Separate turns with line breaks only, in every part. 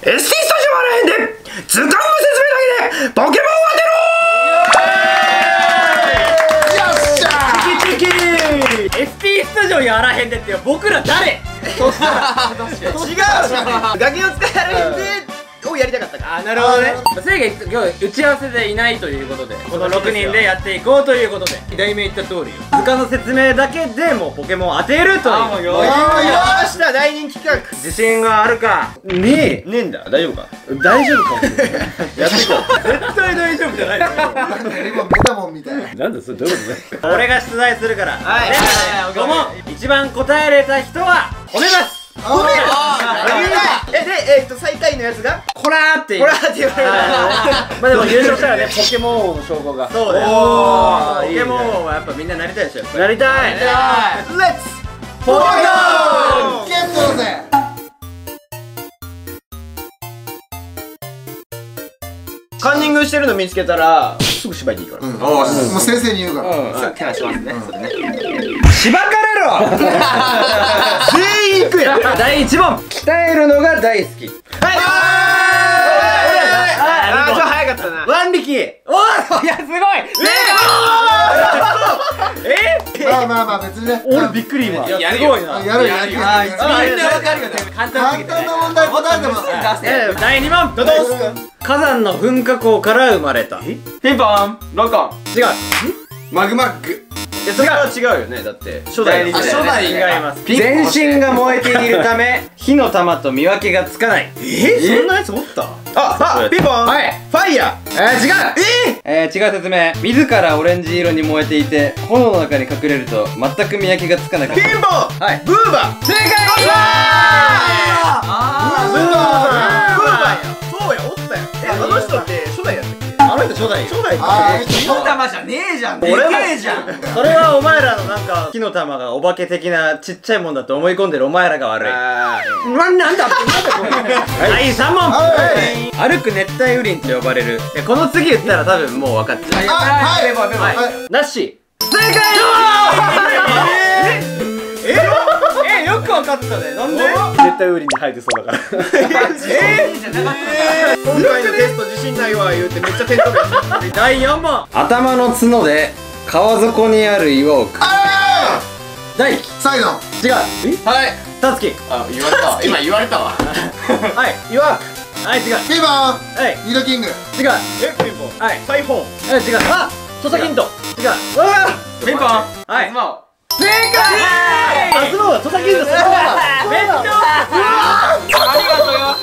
ST スタジオあらへんで図鑑の説明だけでポケモンを当てろ。よっしゃー。チキチキ
ST スタジオやらへんでって僕ら誰？そしたら
違うガキの使いあらへんでをやりたかったか。
あ、なるほどね。せいが今日打ち合わせでいないということで、この6人でやっていこうということで、題名言った通りよ、図鑑の説明だけでもうポケモンを当てるという。
よーしだ、大人気企画。
自信があるか？ね
えんだ。大丈夫か？
大丈夫かもしれない。
やっていこう。絶対大丈夫じゃないよ。
なんか今メタモンみたいな。
なんだそれ、どういうことだ？俺が出題するから。
はい。
5問一番答えれた人は褒めます。
褒める。で、最下位のやつが
こらーって
こらーって言われる。
まあでも優勝したらね、ポケモン王の証拠が。そうだよ。ポケモン王はやっぱみんななりたいでしょ。なりたい。
レッツポケモン
ゲットだぜ。
カンニングしてるの見つけたらすぐ芝居でいいから。
もう先生に言うから。
手出しますね。それね。
しばかれろ。
全員行くやん。
第1問、鍛えるのが大好き。
はい。ちょっと早かったな。
腕力。おお、いやすごい。
まあ別にね。
俺びっくり今。
やるよ。
やる。
みんなわかるよ。簡単すぎて。
簡単な問題答えてます。
第2問、
どうすか？
火山の噴火口から生まれた。
ピンポンロコン。
違う。
マグマッグ。それは違うよね。だって初代。
初代違います。全身が燃えているため火の玉と見分けがつかない。
そんなやつおった？あ、ピンポン。はい。ファイヤー。
違う。違う説明。自らオレンジ色に燃えていて炎の中に隠れると全く見分けがつかなかった。
ピンポン。はい。ブーバー。
正解。
ブーバーや。そうや、おったよ。あの人って初代やったっけ？あの人初代。初代か。
火の玉じゃねえじゃん。
俺もじゃん。
それはお前らのなんか火の玉がお化け的なちっちゃいもんだと思い込んでるお前らが悪い。なんだこれ。第3問。歩く熱帯雨林と呼ばれる。この次言ったら多分もう分かっちゃう。
はい。
なし。正解。よく分かったね。なんで？絶対雨林に生えてそうだから。
今回のテスト自信ないわ言うてめっちゃ点取るやつ。
第4問。頭の角で川底にある岩を大輝。
サイドン。
違う。
はい。
たつき。
あ、言われた。今言われたわ。
はい。
言わん。
はい、違う。
ピンポン。
はい。
イードキング。
違う。
ピンポン。
はい。
サイフォン。
はい、違う。あ、土佐ヒント。違う。わあ。
ピンポン。
はい。正解。
あ、そうだ。土佐ヒント。
めっちゃ。ありがとうよ。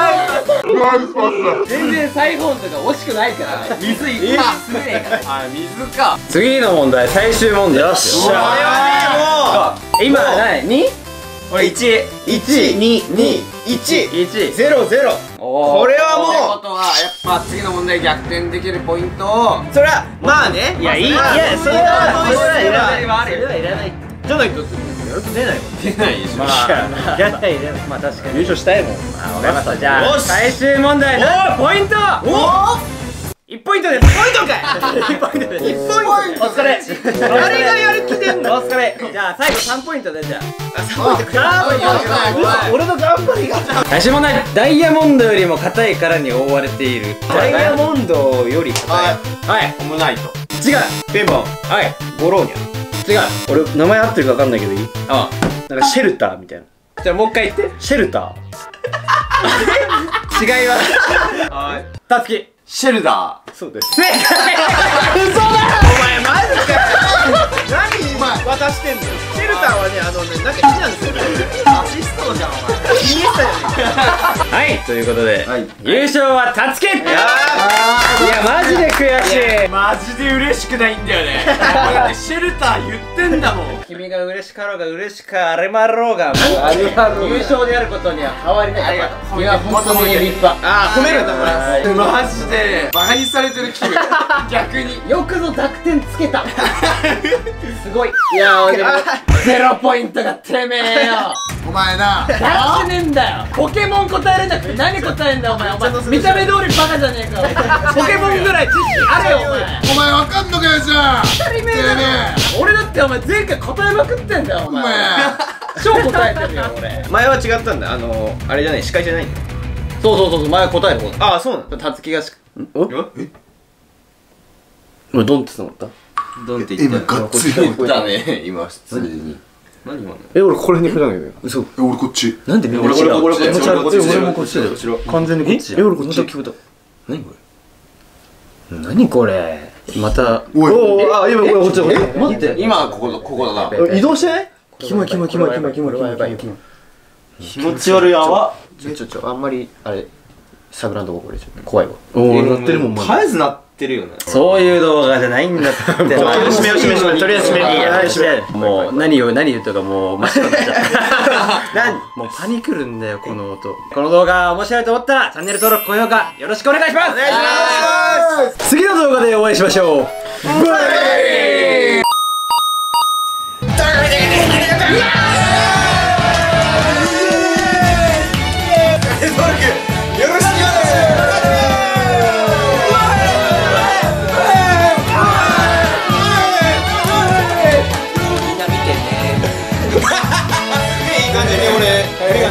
全然サイフォンとか惜しくないから。水いく。
あ、水か。
次の問題、最終問題。よっしゃ。今何？2？俺1、
1、2、2、1、
1、
0、0。これはもう。
ことはやっぱ次の問題逆転できるポイントを
それはまあね。
いや、いい。いや、それはいらない。それはいらない。
じゃないとやる気出ないもん。
出ないでしょ。
まあ、やったいね。まあ確かに優勝したいもん。まあ、わかりました。じゃあ最終問題。ポイント。1ポイントです。
ポイントかい。1ポイントです。1ポイント。
お疲れ。
誰がやる気出んの？
お疲れ。じゃあ最後3ポイントでじゃあ。
3ポイントか。俺の頑張りが。
最終問題。ダイヤモンドよりも硬い殻に覆われている。
ダイヤモンドより硬い。
はい。
オムナイト。
違う。
ピンポン。
はい。
ボローニャ。
違う。
俺名前合ってるか分かんないけどいい？
あ
なんかシェルターみたいな。
じゃあもう一回言って。
シェルタ
違います。
はい。
たつき。
シェルダ
ー。そうです。
正解。嘘だ。
お前マジか。何渡してんの？シェルターはね、なんか木なんですよ。
ー。アシストじゃんお前。
イニエスタよね。
はい、ということで優勝はたつき。いやマジで悔しい。
マジで嬉しくないんだよね。だってシェルター言ってんだもん。
君が嬉しかろうが嬉しかあれまろうが優勝であることには変わりない。君は本当に立派。
あー、褒めるんだこれ。
マジでバカにされてる気分。逆に
よくぞ濁点つけた。すごい。いやでも0ポイントがてめえよ。
お前な。
やってねえんだよ。ポケモン答えれなくて何答えんだよお前。見た目通りバカじゃねえか。ポケモンぐらい知識あれよお前。
お前わかんのかよじゃあ。
当たり前だね。俺だってお前前回答えまくってんだよお前。
お前
超答えてるよ俺。
前は違ったんだ。あれじゃない、司会じゃないんだよ。
そう前答える方だ。
ああ、そうなの。
たつきがし
俺ドンって言ったの
ドンって言ったよ。
今がっつり
言ったね、今普通に。何今の？
俺ここら辺に振らないよ。嘘。
俺こっち。
なんでみんな
俺こっち。
俺もこっちだよ。
後ろ。
完全にこっち。
俺こっち。
何これ？
何これ。また
おい。
あ、今こっちだ。
待って、今ここだな。
移動してない
キモい。
気持
ち悪い泡。
あんまりあれサブランドこれ怖いわ。
おお、なってるもん。絶えずなってるよね。
そういう動画じゃないんだって。
閉めよう。とりあえず閉めよう。
もう何言ったかもう真っ白になっちゃった。もうパニクるんだよこの音。この動画面白いと思ったらチャンネル登録高評価よろしくお願いします。お願いします。次の動画でお会いしましょう。
いい感じに俺